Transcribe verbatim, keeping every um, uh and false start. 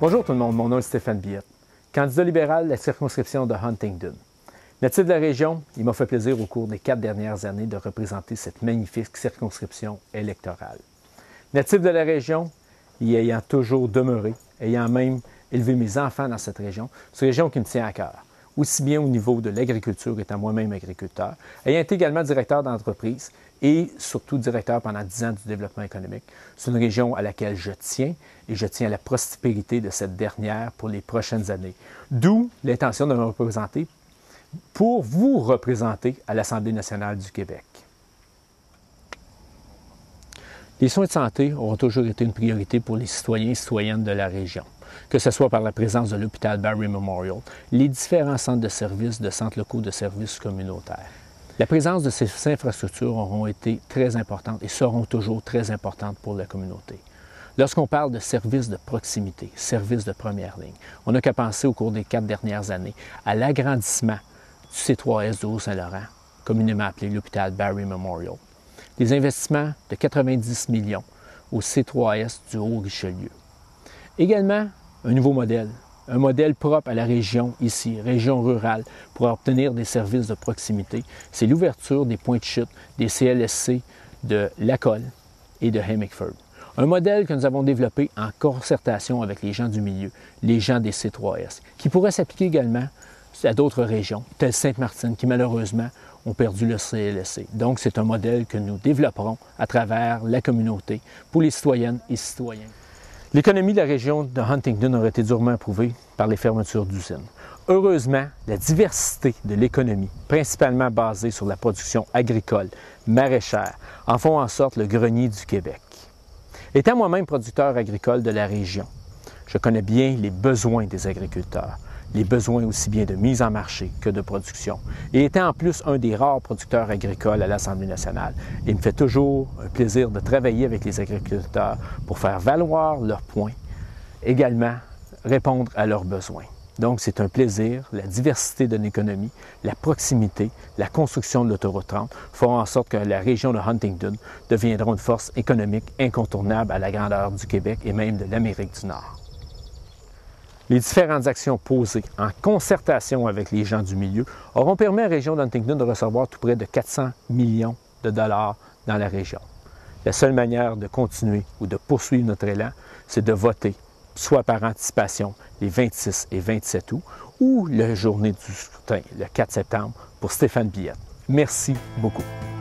Bonjour tout le monde, mon nom est Stéphane Billette, candidat libéral de la circonscription de Huntingdon. Natif de la région, il m'a fait plaisir au cours des quatre dernières années de représenter cette magnifique circonscription électorale. Natif de la région, y ayant toujours demeuré, ayant même élevé mes enfants dans cette région, c'est une région qui me tient à cœur, aussi bien au niveau de l'agriculture, étant moi-même agriculteur, ayant été également directeur d'entreprise et surtout directeur pendant dix ans du développement économique. C'est une région à laquelle je tiens et je tiens à la prospérité de cette dernière pour les prochaines années. D'où l'intention de me représenter pour vous représenter à l'Assemblée nationale du Québec. Les soins de santé auront toujours été une priorité pour les citoyens et citoyennes de la région, que ce soit par la présence de l'hôpital Barry Memorial, les différents centres de services, de centres locaux de services communautaires. La présence de ces infrastructures auront été très importantes et seront toujours très importantes pour la communauté. Lorsqu'on parle de services de proximité, services de première ligne, on n'a qu'à penser au cours des quatre dernières années à l'agrandissement du C trois S de Haut-Saint-Laurent, communément appelé l'hôpital Barry Memorial. Des investissements de quatre-vingt-dix millions au C trois S du Haut-Richelieu. Également, un nouveau modèle, un modèle propre à la région ici, région rurale, pour obtenir des services de proximité. C'est l'ouverture des points de chute des C L S C de Lacolle et de Hemingford. Un modèle que nous avons développé en concertation avec les gens du milieu, les gens des C trois S, qui pourrait s'appliquer également à d'autres régions, telles Sainte-Martine, qui malheureusement ont perdu le C L S C. Donc, c'est un modèle que nous développerons à travers la communauté pour les citoyennes et citoyens. L'économie de la région de Huntingdon aurait été durement éprouvée par les fermetures d'usines. Heureusement, la diversité de l'économie, principalement basée sur la production agricole, maraîchère, en font en sorte le grenier du Québec. Étant moi-même producteur agricole de la région, je connais bien les besoins des agriculteurs, les besoins aussi bien de mise en marché que de production. Et étant en plus un des rares producteurs agricoles à l'Assemblée nationale, il me fait toujours un plaisir de travailler avec les agriculteurs pour faire valoir leurs points, également répondre à leurs besoins. Donc, c'est un plaisir, la diversité de l'économie, la proximité, la construction de l'autoroute trente feront en sorte que la région de Huntingdon deviendra une force économique incontournable à la grandeur du Québec et même de l'Amérique du Nord. Les différentes actions posées en concertation avec les gens du milieu auront permis à la région d'Huntingdon de recevoir tout près de quatre cents millions de dollars dans la région. La seule manière de continuer ou de poursuivre notre élan, c'est de voter, soit par anticipation les vingt-six et vingt-sept août ou la journée du scrutin, le quatre septembre, pour Stéphane Billette. Merci beaucoup.